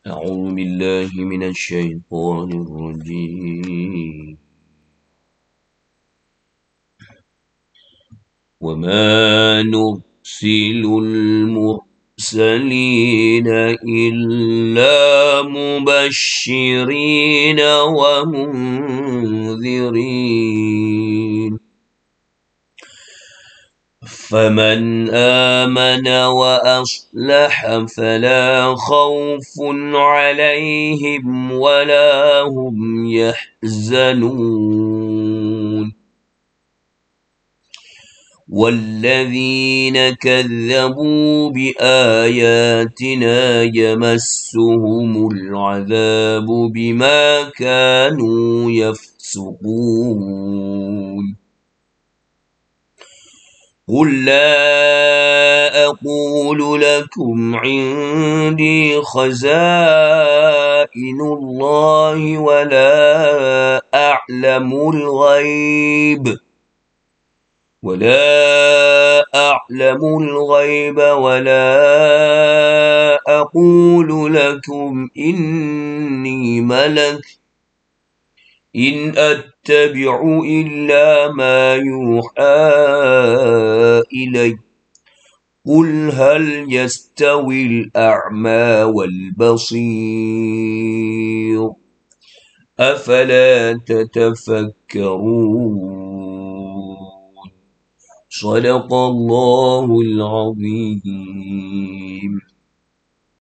أعوذ بالله من الشيطان الرجيم. وما نرسل المرسلين إلا مبشرين ومنذرين، فمن آمن وأصلح فلا خوف عليهم ولا هم يحزنون، والذين كذبوا بآياتنا يمسهم العذاب بما كانوا يفسقون. قل لا أقول لكم عندي خزائن الله ولا أعلم الغيب ولا أقول لكم إني ملك، إن أتبع إلا ما يوحى إلي. قل هل يستوي الأعمى والبصير أفلا تتفكرون. صدق الله العظيم.